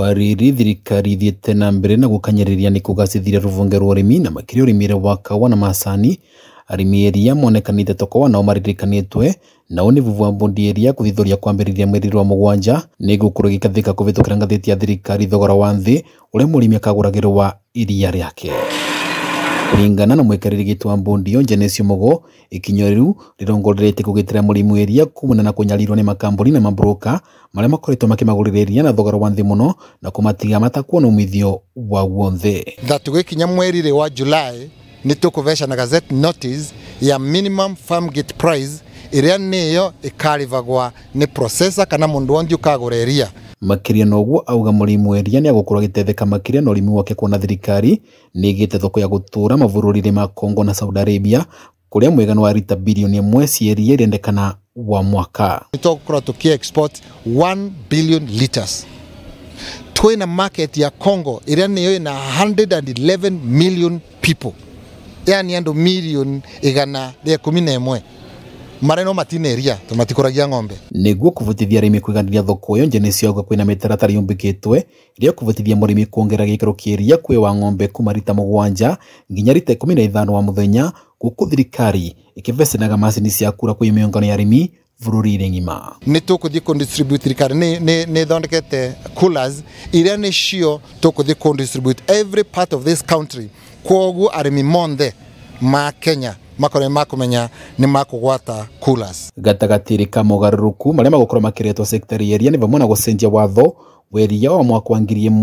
Kwariri thirikari thiete na mbere na gukanyiriria ni kugacithira ruvunge rwa arimi na makiri urimire wa kawa na macani arimi iriia monekanite tokowa nao maririkanitwe nao ni vuvu wa Mbundi iriia kuthithuria kwambiriria mweri-ini niguo gikathika kuhitukira ngathiti ya thirikari thogora wa nthi uria murimi akaguragirwa iriia riake. Kulingana na Muikariri gitu wa Mbundi Genesio Mugo, ikinyo riu rirongoretie kugitira murimu iriia kumana na kunyarirwo ni makambuni na mabroka maria makoretwo makimaguririria na thogora wa nthi muno na kumatiga matakuona umithio wa guonthe. Tugikinya mweri wa July ni tukuvesha na gazette notice ya minimum farm gate price iria niyo ikarivagwa ni processor kana mundu wondi ukagura iriia. Makiria noguo auga murimu iriia ni agukura gitetheka makiria na urimi wake kuona thirikari nigite thoko ya gutura mavururi-ini ma Congo na Saudi Arabia kuria mwigano wa rita bilioni 1 cia iriia irendekana wa mwaka. Nitokora tukia export 1 billion liters. Twina market ya Congo iria niyo ina 111 million people. Yani ando million igana ya 11. Mareno matine iriia tumatikuragia ng'ombe niguo kuvutithia arimi kwiganira thoko yo. Genesio auga kwina mitaratara yumbikitwe iria kuvutithia murimi kuongera gikiro kia iriia kwi wa ng'ombe kuma rita 7 nginya rita 15 wa muthenya guku thirikari ikivecenaga macini cia kura kwi miongano ya arimi bururi-ini ng'ima. Ni tukuthii kundistribute thirikari ni thondekete coolers iria ni cio tukuthii kundistribute every part of this country koguo arimi monthe ma Kenya makore makumenya ni makugwata coolers. Gatagatiri ka mogaruruku maria magukora makiretwo sekta iriia ni vamwe na gucenjia watho wa iriia wa mwaka wa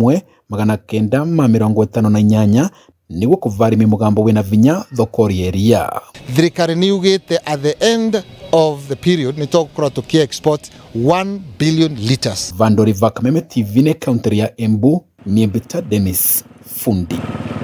1958 niguo kuva arimi mugambo wina vinya thoko ya iriia. Thirikari niyugite at the end of the period ni tokora tukia export 1 billion liters. Vandori Vakameme TV ne counter ya Embu ni Mbita Dennis Fundi.